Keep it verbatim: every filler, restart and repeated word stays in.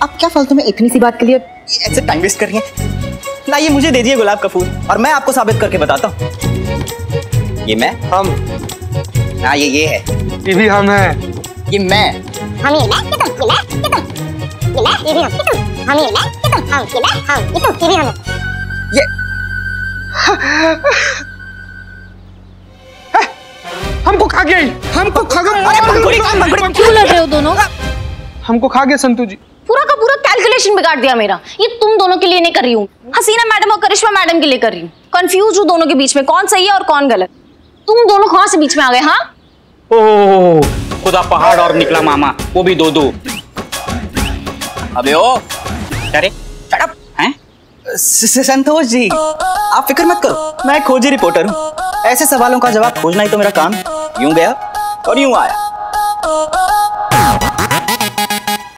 आप क्या फालतू में इतनी सी बात के लिए ऐसे टाइम वेस्ट कर रही हैं? ना ये मुझे दे दिए गुलाब का फूल और मैं आपको साबित करके बताता हूँ। ये मैं, हम, हाँ ये ये है, ये भी हम है, ये मैं, हम ये मैं, ये तुम, ये मैं, ये तुम, ये मैं, ये भी हम, ये तुम, हम ये मैं, ये तुम, हम ये मैं, हम ये तुम, ये भी हम ये हमको खा गया, हमको खा गया। क्यों लड़ रहे हो दोनों? हमको खा गया संतू जी। पूरा का पूरा कैलकुलेशन बिगाड़ दिया मेरा। ये तुम दोनों के लिए नहीं कर रही हूँ, हसीना मैडम और करिश्मा मैडम के लिए कर रही हूँ। कंफ्यूज हूँ दोनों के बीच में, कौन सही है और कौन गलत। तुम दोनों कहाँ से बीच में आ गए? हाँ ओह खुदा पहाड़ और निकला मामा, वो भी दो दो। अबे ओ अरे शट अप हैं? संतोष जी आप फिक्र मत करो, मैं खोजी रिपोर्टर हूँ। ऐसे सवालों का जवाब खोजना ही तो मेरा काम। यूं गया और यूं आया।